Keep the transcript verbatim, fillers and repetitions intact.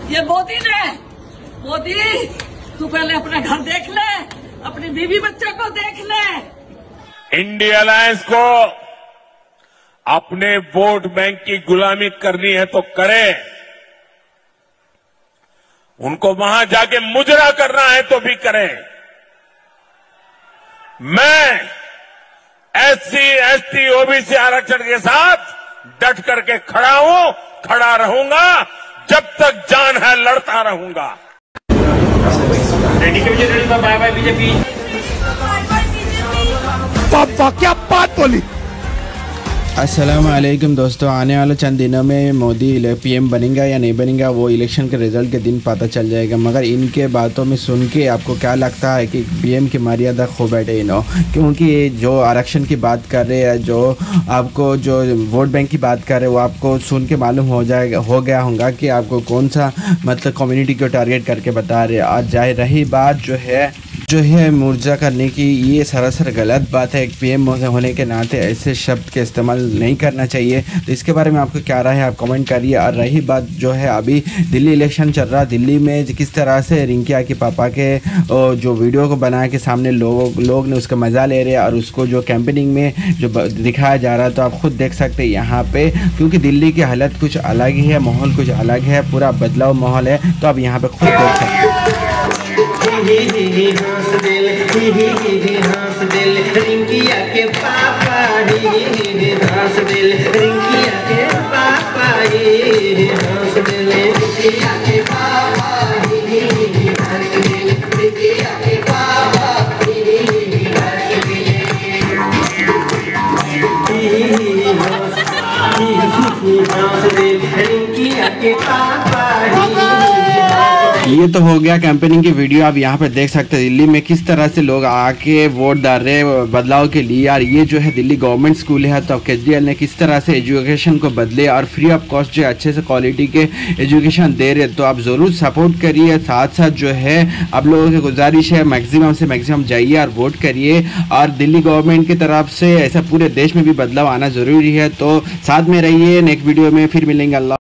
ये मोदी ने, मोदी तू पहले अपना घर देख ले, अपनी बीवी बच्चों को देख ले। इंडिया अलायंस को अपने वोट बैंक की गुलामी करनी है तो करे, उनको वहां जाके मुजरा करना है तो भी करें। मैं एससी, एसटी, ओबीसी आरक्षण के साथ डट करके खड़ा हूं, खड़ा रहूंगा, जब तक जान है लड़ता रहूंगा। रेडी के रेडी बाय बाय बीजेपी। पापा क्या बात बोली। अस्सलाम वालेकुम दोस्तों, आने वाले चंद दिनों में मोदी पीएम बनेगा या नहीं बनेगा वो इलेक्शन के रिजल्ट के दिन पता चल जाएगा। मगर इनके बातों में सुन के आपको क्या लगता है कि पीएम की मर्यादा खो बैठे इन्हों, क्योंकि जो आरक्षण की बात कर रहे हैं, जो आपको जो वोट बैंक की बात कर रहे हैं, वो आपको सुन के मालूम हो जाएगा हो गया होगा कि आपको कौन सा मतलब कम्युनिटी को टारगेट करके बता रहे हैं। और जाहिर रही बात जो है जो है मुर्जा करने की, ये सरासर गलत बात है। एक पीएम होने के नाते ऐसे शब्द के इस्तेमाल नहीं करना चाहिए। तो इसके बारे में आपको क्या राय है आप कमेंट करिए। और रही बात जो है अभी दिल्ली इलेक्शन चल रहा, दिल्ली में किस तरह से रिंकिया के पापा के जो वीडियो को बना के सामने लोग लोग ने उसका मज़ा ले रहे हैं और उसको जो कैंपेनिंग में जो दिखाया जा रहा है, तो आप खुद देख सकते हैं यहाँ पे, क्योंकि दिल्ली की हालत कुछ अलग ही है, माहौल कुछ अलग है, पूरा बदलाव माहौल है। तो आप यहाँ पे खुद देख सकते हैं। हंस दिल हंस दिल रिंकिया के पापा हंस दिल रिंकिया के पापा हंस दिल रिंकिया के पापा हंस दिल रिंकिया के पापा हंस दिल रिंकिया के पापा। ये तो हो गया कैंपेनिंग की वीडियो। आप यहाँ पे देख सकते हैं दिल्ली में किस तरह से लोग आके वोट डाल रहे हैं बदलाव के लिए। यार ये जो है दिल्ली गवर्नमेंट स्कूल है, तो अब केजरीवाल ने किस तरह से एजुकेशन को बदले और फ्री ऑफ कॉस्ट जो अच्छे से क्वालिटी के एजुकेशन दे रहे, तो आप ज़रूर सपोर्ट करिए। साथ साथ जो है आप लोगों की गुजारिश है मैक्सिमम से मैक्सिमम जाइए और वोट करिए। और दिल्ली गवर्नमेंट की तरफ से ऐसा पूरे देश में भी बदलाव आना ज़रूरी है। तो साथ में रहिए, नेक्स्ट वीडियो में फिर मिलेंगे। अल्लाह।